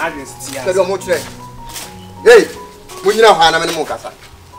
adresi ya. Tell mo tre. Hey, munyina ho ana me mo kasa.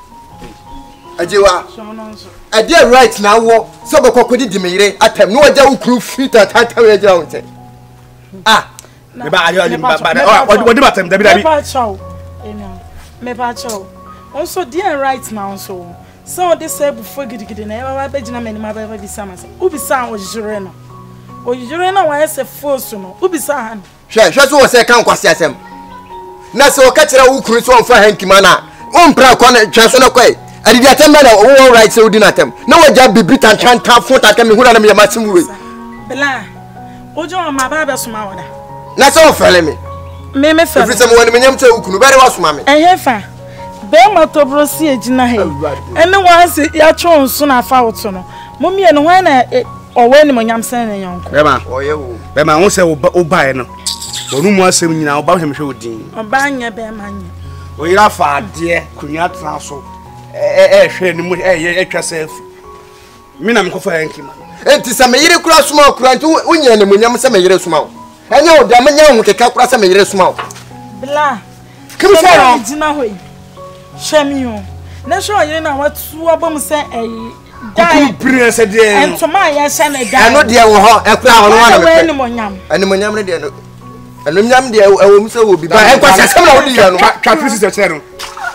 Agyeiwaa. I dey right now wo so be kokodi di meyire atem no agya ukuru fita tata we agya wonte. Ah, me ba ayo odi batem dabi. Me ba chow. Me ba chow. Also dey right now so they say before gidigidi na e ba ba gina mani ma ba bi sama se. Ubisa wo jure no. O jure na wa se force no. Ubisa han. Hwe so say kan kwase asem. Na so ka kire ukuru so onfa hankima na. Ompra kwa na twa so na kwai. Adi dia tembe na wo right say odi na tem. Na wagya bibita chanta fota ka me hu na me yamatim we. Bela. Ojo ma ba be soma woda. Na so fele me. Me fele. If some woni me nyam say ukunu bere wasoma me. Fa. Be ma to brosi ejina he. Ene wan se ya twon so na fa woto no. Momie no wan na owe ni mo nyam sen na yonko. Be ma. Oye wo. Be ma won se wo bae no. Bonu mu asem nyina wo ba hwem hwe odin. Oba nya be ma nya. Oyira fa ade kunya tra so. Hwe ni mu etwa sef. Mi na mkofa yankima. Enti sa meyire kura suma kura nti unya ne munyam sa meyire suma wo. Enye wo da menya ho keka kura sa meyire suma wo. Bla. Kim say no? Jina hoyi. Shemio. Na sho yire na watu abom se dai prince de. Entoma ya sha na dai. Eno de wo ho ekura ho no na me. Eni monyam. Eni monyam ne de no. Eno nyam de ewo mse wo bi ba. E kwasa sem na wo di ya no. Twa prince se no.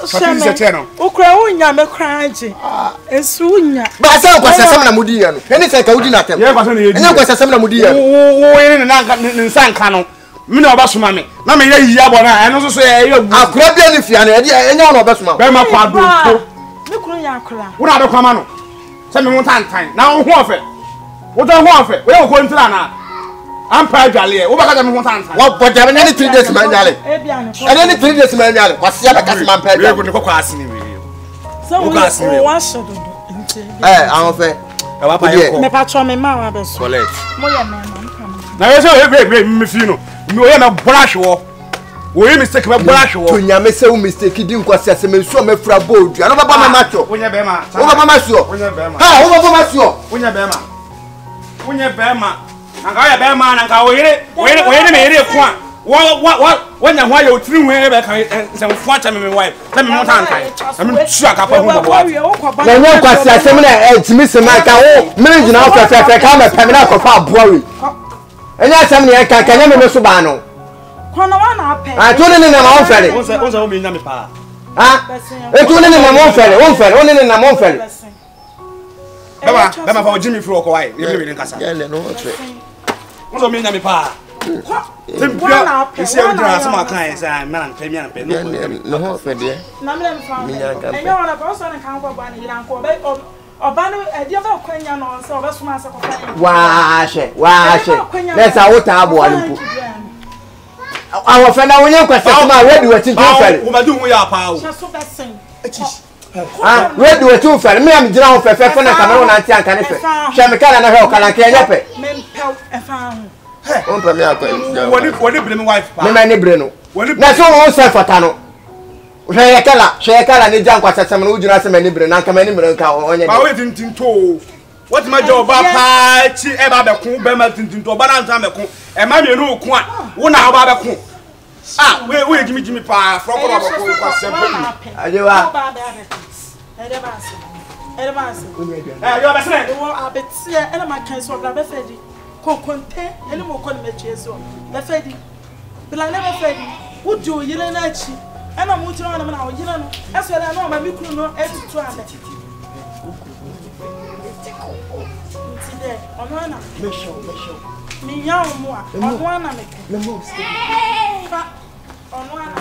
Ukra unya me kranji. Esu unya. Ba sa kwasa sem na mudi ya no. Eni se ka wudi na tem. Eni kwasa sem na mudi ya. Wo yene na nsanka no. Me na obasoma me. Na me ye yiya bo na eno so ye akura bia ni fia na enya ona obasoma. Be ma kwa do. Me kunu ya akura. Wo na do kwa ma no. Se me montantan. Na wo ho ofe. Wo do ho ofe. Wo ye ko ntira na. Ampa adwale wo baka me montantan. Wo boja me ni 3 days man nyale. Ene ni 3 days man nyale. Kwase ya baka se man pa adwale. We ko kwa asini we. So we wa shodo. Awon fe. E wa pa ye ko. Me pa cho me ma wa be so. Collect. Mo ye me na we say me fi no. Me o ye me brush wo. Wo ye mistake me brush wo. To nyame say wo mistake di nkwase ase me so me fra bold. Ano baba mama cho. Wonya be ma. Wo baba mama so. Wonya be ma. Ha, wo baba mama so. Wonya be ma. Wonya be ma. Nanga ya be ma nanga wo yire me yire ko a. Wonya ho ya otiri ho e be kan se mfo acha me wife. Na me montan kan. Na me tsu akapa ho baba. Na nyo kwase ase me na etimi se ma ka wo. Me ngina wo fefe ka me pem na akofa aboa we. Enya asem ne ka nya me so ba no. Kono wa na ape. Ah, to ne na ma won fere. Won wo me nya me pa. Ah. E to ne na ma won fere, won fere, won ne na ma won fere. Bema fa Jimmy Fro ko wai. Ye me nkasa. Yele no otre. Won wo me nya me pa. Tempia. Isi e dra sama kan say me na pe me na pe. No ho fe de. Na me fa. Enyo wana pa so na kan kwa ba ni yiran ko be oba no edi oba kwanya no so oba suma asa ko fa. Wa she. Let's a wota abo alimpo. Awo fe na wonye kwase ma ready wetin to fere. Wo ma du hu ya pa o. So be sen. Ah, ready wetin fere. Me am gina ho fe na kamera na anti anka ne fe. Hwe me kala na hwe o kala nke enya pe. Me mpel e fa ho. On pa me akwa. Woni bre me wife pa. Me ma ne bre no. Na so won se fota no. Hwe kala ne jan kwase sem no ujuna se ma ne bre na nka ma ne bre nka onye. Ba we tintin to. What my job ba pa chi e ba be kun be ma tintin to ba na nta me kun e ma me no kun a wo na ba be kun ah we Jimmy pa from ko ba ko kwase bo Agyeiwaa yo be se wo abetie e na ma kan so bla be fedi kokonte e mo ko me chie so be fedi bla na be fedi wo do yire na chi e na mo tiro na o yire no e so na no ma mi kunu no e tutu ade today onwana me show me yawo mo a onwana me le mo stay fa onwana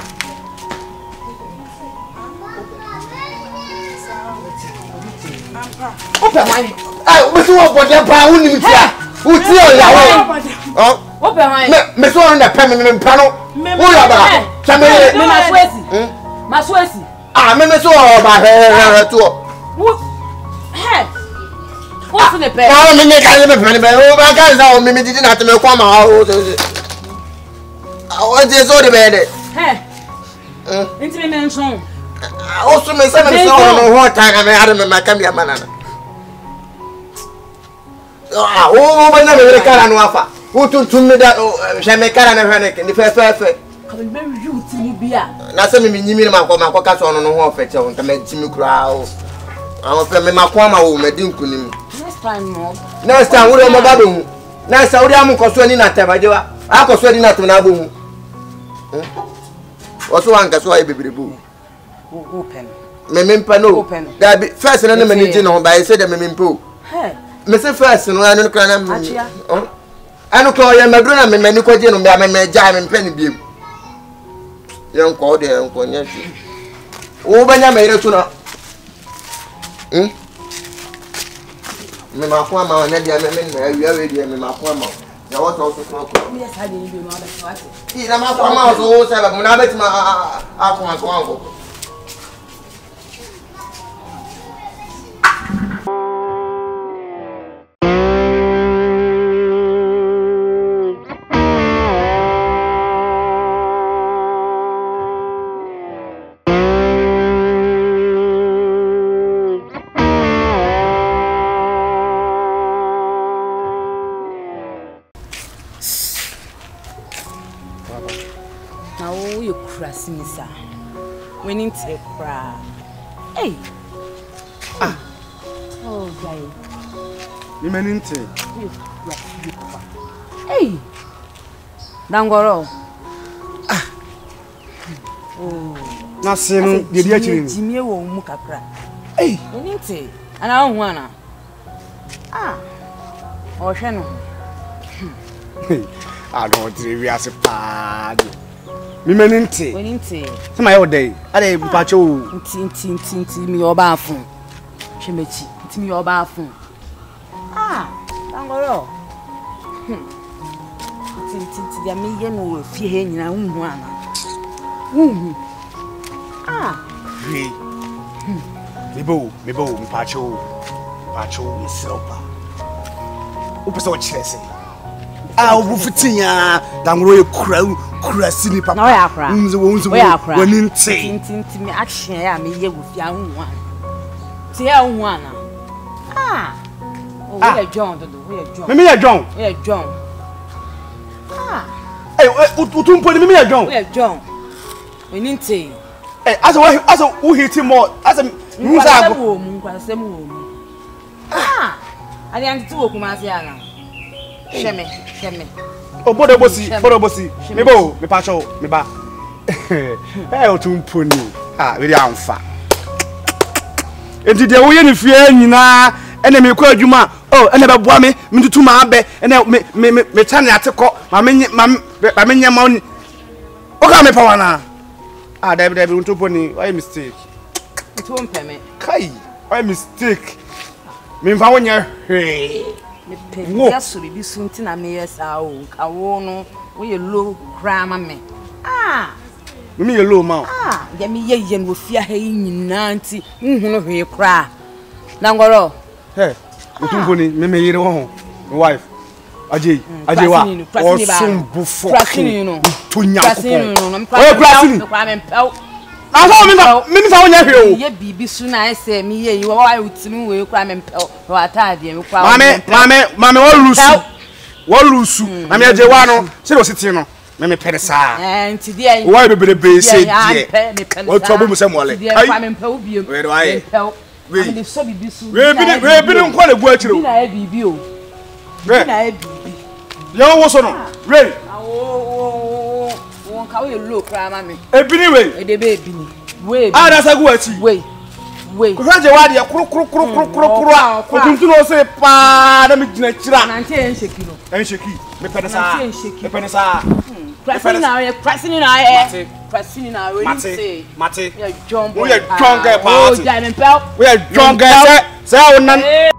open my we so what body pa woni mi tia wo ti o ya wo open my me so on na pa me mpa no wo ya ba cha me maswesi ah me so ba he to wo he what's the pay ah me ka me pa me o ba ka za o me didi na te me kwa ma o so o je so de be de he intime mention o so me se me so no ho ta ka me ade me ma ka bia manana ah o ba na me kala no afa o tuntum me da hwe me kala na hwe ne ni fe come very you Tibia. Na se me nyimi ma ko ka so no no ho ofete o nka me timi kura o. Awon fe me makoma wo me di nkunim. Next time mo. Next time we mo ba do. Na sa uri am ko so ni na Agyeiwaa. A ko so ni na to na bo hu. Oso wan ka so ay beberebu. Open. Me mpa no. Da bi first na me ni di no ba say da me mpa. Hey. Me say first no anu kra na me. Oh. Anu ko ye maduro na me ni ko je no me ja me mpa ni biem. Ye nko de nko nya shi. Wo banya me re tu na. Me makwa ma na dia me na awia we dia me makwa ma. Ya wo so so ko. Me sa de ni bi no ba so ati. Ti na makwa ma so sa ba mo na beti ma akwa so anko. Simisa. We need to cry. Hey. Oh, guy. You mean it? Hey. Dangoro. Oh. Na senu de dia chiri. Jimie wo mu kakra. Hey. We need to. Ana hu ana. O hwe no. Hey. I don't we as a pad. Me meninti. We need to. Some my day. Ade mpacho. Nti mi oba afun. Hwemechi. Nti mi oba afun. Dangoro. Nti dia me ye no fie he nyina hu ana. Hu. Hey. Mebo mpacho. Mpacho isopa. Upesa o chese. Obu fitinya Dangoro e kura sini papa. No ya kura. Wani nti. Nti mi action ya me ye wo fia hu ana. Ti ya hu ana. We are John, we are John. Me John. We are John. Hey, Wotomponi me John. We are John. We need to. Hey, as who hit him more? As a musa wo mu kwasem wo mu. Ali anti wo kuma se ana. Sheme. Obodo bosi. Me pacho, me ba. Hey, Wotomponi. We amfa. Enti de wo ye ne fie nyina ene me kwa adwuma ene be boa me ntutu ma abe ene me chane ateko ma menye ma oni o ka me pa wana David Wotomponi why mistake it won't pay me kai why mistake me mfa wonya he me pe ya so bi sunti na me yesa o ka wo no wo ye low grama me me ye low ma ya me ye no fia ha nyina nti nhunu hwe kra Dangoro hey Wotomponi me yire wo wife Agyeiwaa o sumbu fo to nyakopon o krasini aso me fa wonya hwe o ye bibi su na ese me ye yi wa utimi we kra me mpel o atade me kwa mame wo lusu na me Agyeiwaa no se do siti no me pere sa nti dia wo bebere be se die wo to bo se mole ai kwa me mpel biem we do ai we so bibi su we bi nko na gu akire o na e bibi o na e bibi yo wo so no we won ka we low kra ma me ebini we e de be ebini we da sa gu achi we ko Agyeiwaa de kuru a otuntu no se pa na me gina kira na nte en sheki no en sheki me pede sa Pressing na we mate we are John we are John guy pa oh ja me pel we are John guy say